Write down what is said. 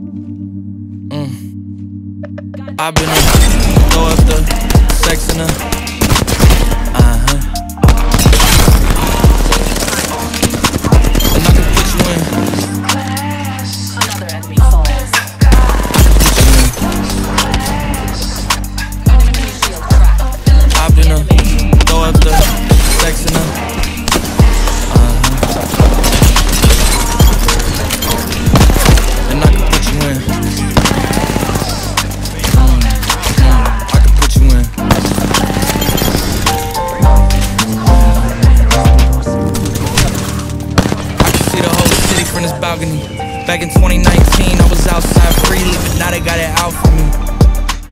I've been throw up the sex in her. And I can put you in. Another enemy falls. I've been throw up the sex in her. And I can put you in. I can put you in. I can see the whole city from this balcony. Back in 2019, I was outside.